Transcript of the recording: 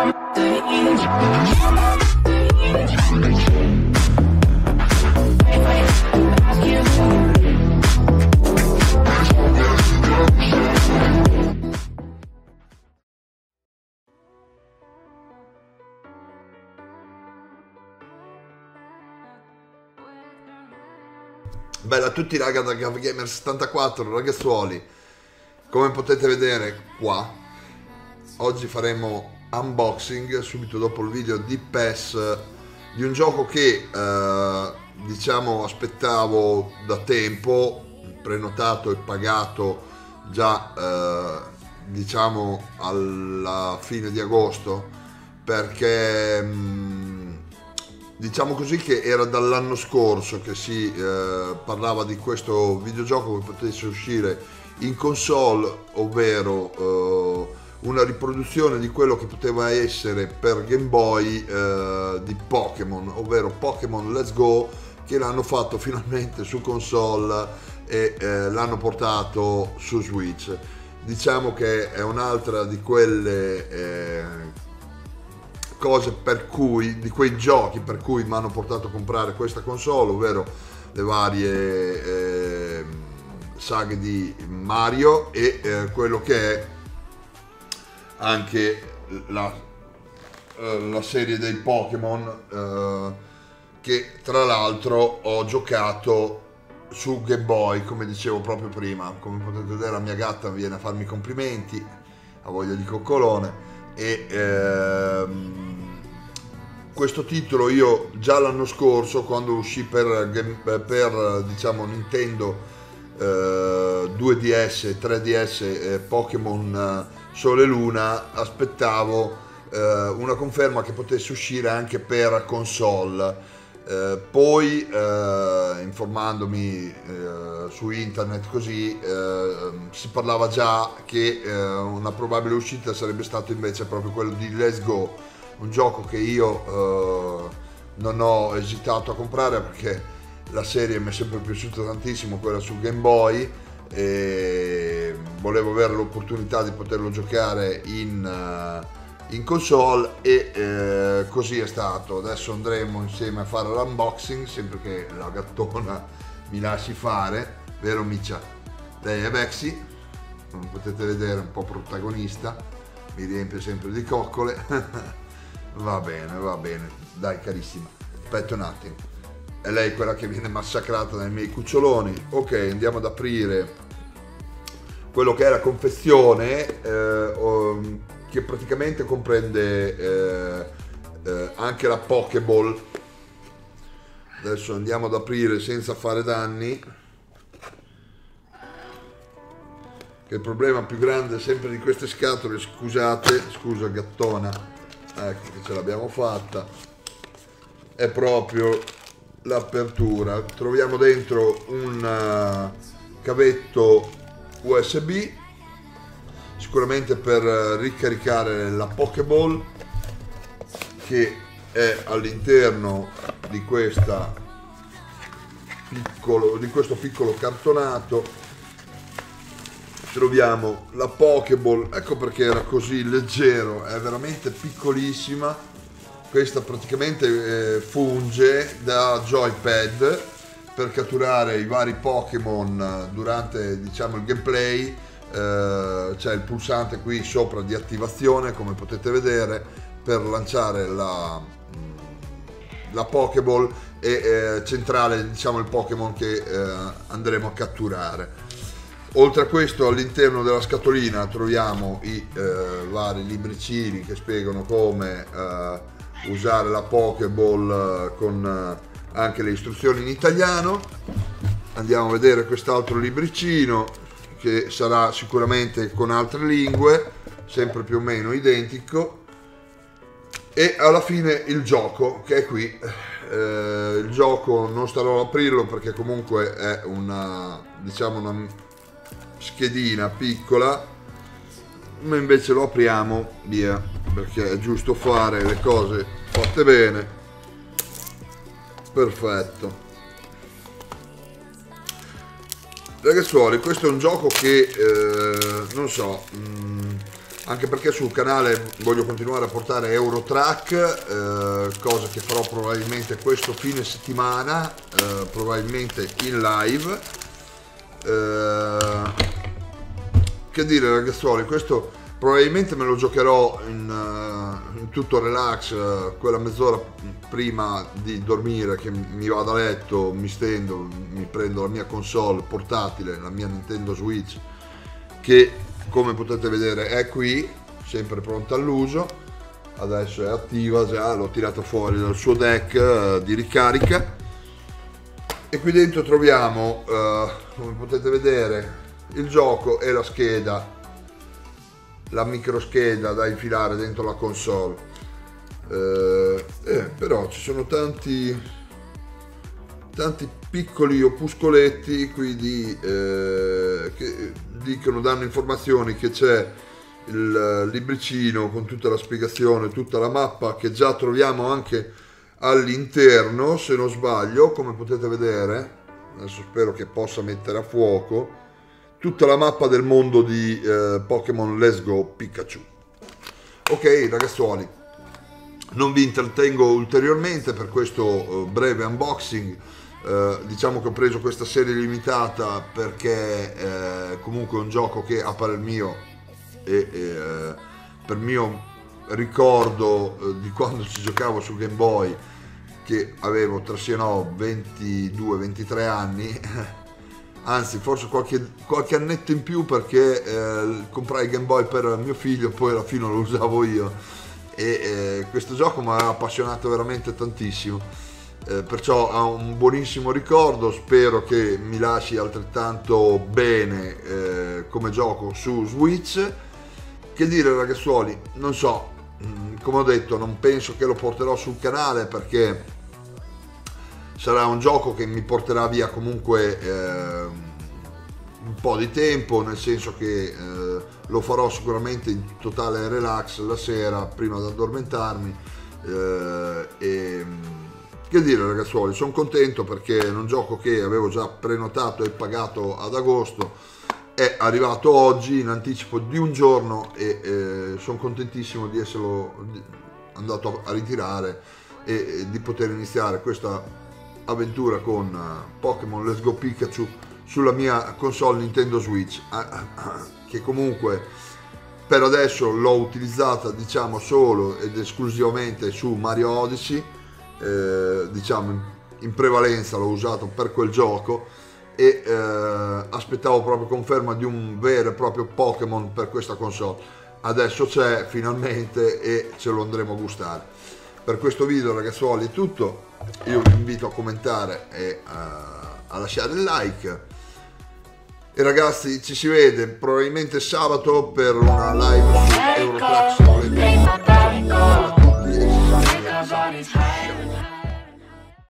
Bella a tutti raga da GavGamer74, ragazzuoli, come potete vedere qua, oggi faremo unboxing subito dopo il video di PES di un gioco che diciamo aspettavo da tempo, prenotato e pagato già diciamo alla fine di agosto, perché diciamo così che era dall'anno scorso che si parlava di questo videogioco che potesse uscire in console, ovvero una riproduzione di quello che poteva essere per Game Boy di Pokémon, ovvero Pokémon Let's Go, che l'hanno fatto finalmente su console e l'hanno portato su Switch. Diciamo che è un'altra di quelle cose per cui, di quei giochi per cui mi hanno portato a comprare questa console, ovvero le varie saghe di Mario e quello che è anche la serie dei Pokémon, che tra l'altro ho giocato su Game Boy, come dicevo proprio prima. Come potete vedere la mia gatta viene a farmi i complimenti, ha voglia di coccolone. E questo titolo io già l'anno scorso, quando uscì per diciamo Nintendo 2DS e 3DS Pokémon Sole e Luna, aspettavo una conferma che potesse uscire anche per console. Poi informandomi su internet così si parlava già che una probabile uscita sarebbe stato invece proprio quello di Let's Go, un gioco che io non ho esitato a comprare perché la serie mi è sempre piaciuta tantissimo, quella su Game Boy, e volevo avere l'opportunità di poterlo giocare in console e così è stato. Adesso andremo insieme a fare l'unboxing, sempre che la gattona mi lasci fare, vero Miccia? Lei è Vexy, come potete vedere un po' protagonista, mi riempie sempre di coccole. Va bene, dai carissima, aspetta un attimo, è lei quella che viene massacrata dai miei cuccioloni. Ok, andiamo ad aprire quello che è la confezione, che praticamente comprende anche la Pokéball. Adesso andiamo ad aprire senza fare danni, che il problema più grande sempre di queste scatole, scusate, scusa gattona, ecco che ce l'abbiamo fatta, è proprio l'apertura. Troviamo dentro un cavetto USB, sicuramente per ricaricare la Pokéball, che è all'interno di questo piccolo cartonato. Troviamo la Pokéball, ecco perché era così leggero, è veramente piccolissima. Questa praticamente funge da joypad per catturare i vari Pokémon durante, diciamo, il gameplay. C'è il pulsante qui sopra di attivazione, come potete vedere, per lanciare la Pokéball e centrare, diciamo, il Pokémon che andremo a catturare. Oltre a questo, all'interno della scatolina troviamo i vari libricini che spiegano come usare la Pokéball, con anche le istruzioni in italiano. Andiamo a vedere quest'altro libricino che sarà sicuramente con altre lingue, sempre più o meno identico, e alla fine il gioco che è qui. Il gioco non starò ad aprirlo perché comunque è una, diciamo, una schedina piccola, ma invece lo apriamo via, perché è giusto fare le cose fatte bene. Perfetto ragazzuoli, questo è un gioco che non so, anche perché sul canale voglio continuare a portare Eurotrack, cosa che farò probabilmente questo fine settimana, probabilmente in live. Che dire ragazzuoli, questo probabilmente me lo giocherò in tutto relax, quella mezz'ora prima di dormire, che mi vado a letto, mi stendo, mi prendo la mia console portatile, la mia Nintendo Switch, che come potete vedere è qui, sempre pronta all'uso. Adesso è attiva già, l'ho tirata fuori dal suo deck di ricarica, e qui dentro troviamo, come potete vedere, il gioco e la scheda, la microscheda da infilare dentro la console. Però ci sono tanti piccoli opuscoletti qui che dicono, danno informazioni che c'è il libricino con tutta la spiegazione, tutta la mappa, che già troviamo anche all'interno, se non sbaglio, come potete vedere. Adesso spero che possa mettere a fuoco tutta la mappa del mondo di Pokémon Let's Go Pikachu. Ok ragazzuoli, non vi intrattengo ulteriormente per questo breve unboxing. Diciamo che ho preso questa serie limitata perché comunque è un gioco che a parer mio e per mio ricordo di quando ci giocavo su Game Boy, che avevo tra sì e no 22-23 anni, anzi forse qualche annetto in più, perché comprai Game Boy per mio figlio, poi alla fine lo usavo io, e questo gioco mi ha appassionato veramente tantissimo, perciò ha un buonissimo ricordo. Spero che mi lasci altrettanto bene come gioco su Switch. Che dire ragazzuoli, non so, come ho detto, non penso che lo porterò sul canale, perché sarà un gioco che mi porterà via comunque un po' di tempo, nel senso che lo farò sicuramente in totale relax la sera prima di addormentarmi. E che dire ragazzuoli, sono contento perché è un gioco che avevo già prenotato e pagato ad agosto, è arrivato oggi in anticipo di un giorno, e sono contentissimo di esserlo andato a ritirare e di poter iniziare questa avventura con Pokémon Let's Go Pikachu sulla mia console Nintendo Switch, che comunque per adesso l'ho utilizzata diciamo solo ed esclusivamente su Mario Odyssey, diciamo in prevalenza l'ho usato per quel gioco, e aspettavo proprio conferma di un vero e proprio Pokémon per questa console. Adesso c'è finalmente e ce lo andremo a gustare. Per questo video ragazzuoli è tutto, io vi invito a commentare e a lasciare il like, e ragazzi ci si vede probabilmente sabato per una live su Eurotrack.